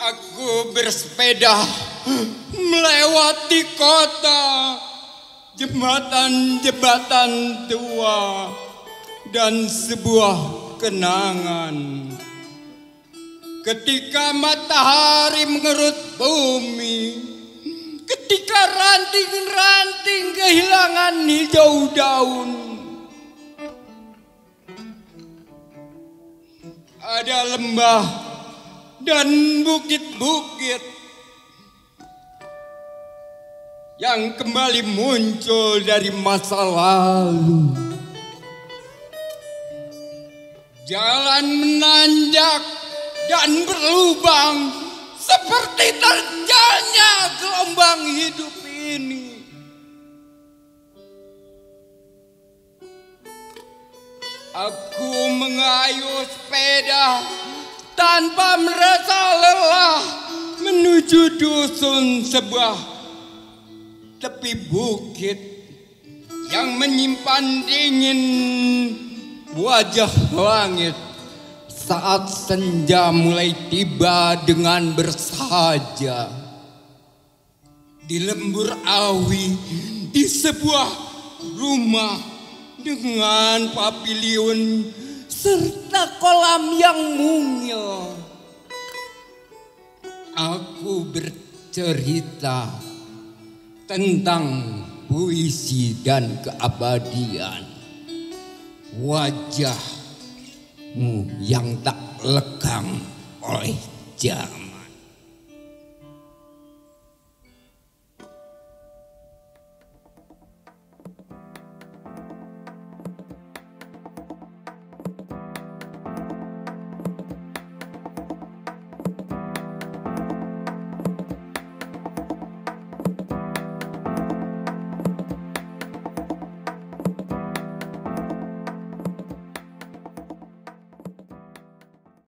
Aku bersepeda melewati kota, jembatan-jembatan tua, dan sebuah kenangan. Ketika matahari mengerut bumi, ketika ranting-ranting kehilangan hijau daun, ada lembah dan bukit-bukit yang kembali muncul dari masa lalu. Jalan menanjak dan berlubang seperti terjalnya gelombang hidup ini. Aku mengayuh sepeda tanpa merasa lelah menuju dusun sebuah tepi bukit yang menyimpan dingin wajah langit saat senja mulai tiba dengan bersahaja. Di lembur awi, di sebuah rumah dengan pavilion serta kolam yang mungil, aku bercerita tentang puisi dan keabadian. Wajahmu yang tak lekang oleh jam.